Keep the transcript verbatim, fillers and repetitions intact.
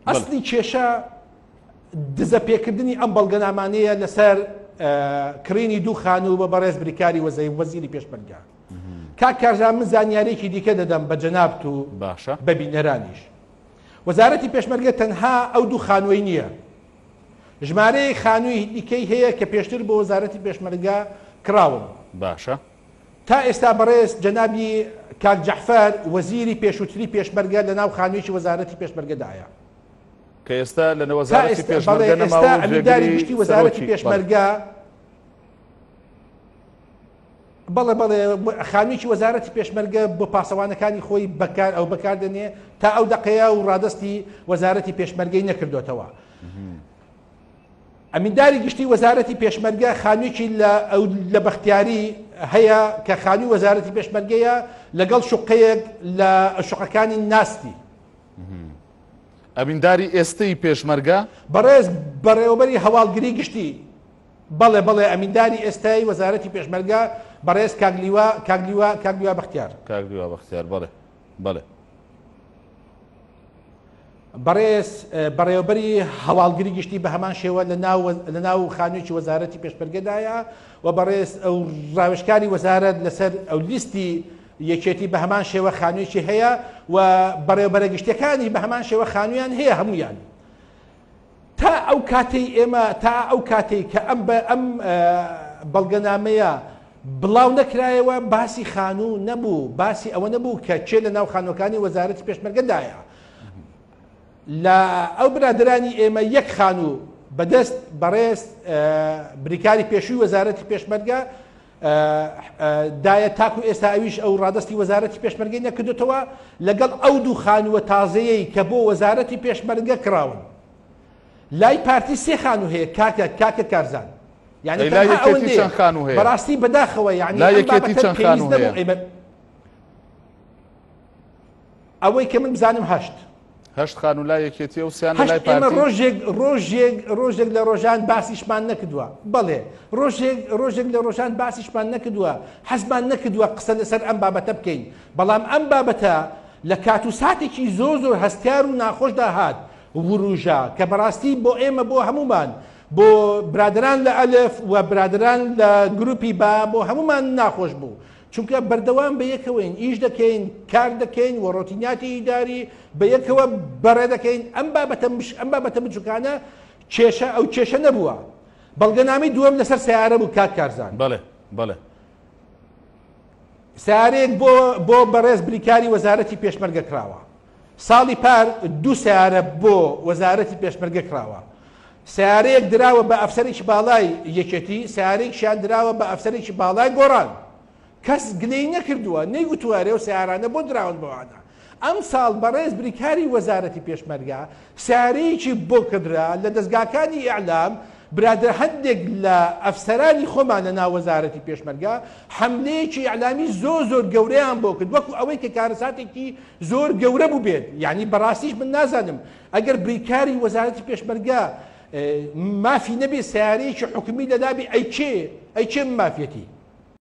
ئەسڵی کێشە دزە پێکردنی ئەم بەڵگەنامانەیە لەسەر کڕینی دوو خانوو بە بەڕێز بریکاری وەزەی وەزیری پێشمەرگە. کاک کارزان من زانیارێکی دیکە دەدەم بە جەنابت و بە بینەرانیش. وەزارەتی پێشمەرگە تەنها ئەو دوو خانووی نییە، ژمارەی خانووی دیکەی هەیە کە پێشتر بۆ وەزارەتی پێشمەرگە کراون. باشە تا ئێستا بەڕێز جەنابی کاک جەحفەر وەزیری پێشووتری پێشمەرگە لە ناو خانوویی وەزارەتی پێشمەرگەدایە کە ئێستا لە وەزارەتی پێشمەرگە ئێستا ئەمینداری گشتی وەزارەتی پێشمەرگە بەڵێ بەڵێ خانوویی وەزارەتی پێشمەرگە بۆ پاسەوانەکانی خۆی بەکار ئەو بەکاردێنێ تا ئەو دقەیە و ڕادستی وەزارەتی پێشمەرگەی نەکردوێتەوە. ئەمینداری گشتی وەزارەتی پێشمەرگە خانوویی لە بەختیاری هەیە کە خانووی وەزارەتی پێشمەرگەیە لەگەڵ شوقەیەک لە شوقەکانی ناستی. ئەمینداری ئێستەی پێشمەرگە بەڕێز بەڕێوەبەری هەواڵگری گشتی بەڵێ بەڵێ ئەمینداری ئێستای وەزارەتی پێشمەرگە بەڕێز کاگلیوە کاگلیوە کاگلیوە بەختیار کاگلیوە بەختیار بەڵێ بەڵێ بەڕێز بەڕێوەبەری هەواڵگری گشتی بە هەمان شێوە لە ناو خانوویی وەزارەتی پێشمەرگەدایە و بەڕێز ئەو ڕاوێژکاری وەزارەت لەسەر ئەو لیستی یەکێتی بە هەمان شێوە خانوویی هەیە و بەڕێوەبەرە گشتەکانی بە هەمان شێوە خانوویان هەیە هەمویان. تا ئەو کاتەی ئێمە تا ئەو کاتێک کە ئەم بە ئەم بەڵگەنامەیە بڵاو نەکرایەوە باسی خانوو نەبوو، باسی ئەوە نەبوو کە چێ لە ناو خانووەکانی وەزارەتی پێشمەرگەدایە. لە ئەو برادرانی ئێمە یەک خانوو بەدەست بەڕێز بریکاری پێشووی وەزارەتی پێشمەرگە دایە تاکو ئێستا ئەویش ئەو ڕادستی وەزارەتی پێشمەرگەی نەکردوێتەوە لەگەڵ ئەو دوو خانووە تازەیەی کە بۆ وەزارەتی پێشمەرگە کراون. لای پارتی سێ خانوو هەیە کاکە کاکە کارزان، یعنی بەڕاستی بەداخەوە یعنی ئەوەی کە من بزانم هەشت هەشت خانوو لای یەکێتی و سییان لای پارتی ڕۆژێک ڕۆژێک ڕۆژێک لە ڕۆژان باسیشمان نەکردووە. بەڵێ ڕۆژێک ڕۆژێک لە ڕۆژان باسیشمان نەکردووە، حەزمان نەکردووە قسە لەسەر ئەم بابەتە بکەین. بەڵام ئەم بابەتە لە کات و ساتێکی زۆر زۆر هەستیار و ناخۆشدا هات وروژە کە بەڕاستی بۆ ئێمە بۆ هەمومان بۆ برادران لە ئەلف و برادران لە گروپی با بۆ هەمومان ناخۆش بوو، چونکە بەردەوام بە یەکەوەین ئیش دەکەین، کار دەکەین و ڕۆتیناتی ئیداری بە یەکەوە بەڕێ دەکەین. ئەم بابەتە ئەم بابەتە بچووکانە کێشە ئەو کێشە نەبووە. بەڵگەنامەی دووەم لەسەر سیارە بوو کاک کارزان. بەڵێ بەڵێ سیارەیەک بۆ بۆ بەڕێز بریکاری وەزارەتی پێشمەرگە کراوە. ساڵی پار دوو سیارە بۆ وەزارەتی پێشمەرگە کراوە. سیارەیەک دراوە بە ئەفسەرێکی باڵای یەکێتی، سیارێکیان دراوە بە ئەفسەرێکی باڵای گۆڕان. کەس گلەی نەکردووە، نەیگوتوارێ و سیارانە بۆ دراون بەوانە. ئەم ساڵ بەڕێز بریکاری وەزارەتی پێشمەرگە سیارەیەکی بۆ کردرا لە دەستگاکانی ئیعلام. برادر هەندێک لە ئەفسەرانی خۆمان لە ناو وەزارەتی پێشمەرگە حملەیەکی ئیعلامی زۆر زۆر گەورەیان بۆ کرد، وەکو ئەوەی کە کارەساتێکی زۆر گەورە بوو بێت. یعنی بەڕاستیش من نازانم ئەگەر بریکاری وەزارەتی پێشمەرگە مافی نەبێ سیارەیەکی حکومی لەدابی ئەی چێ ئەی چێ مافیەتی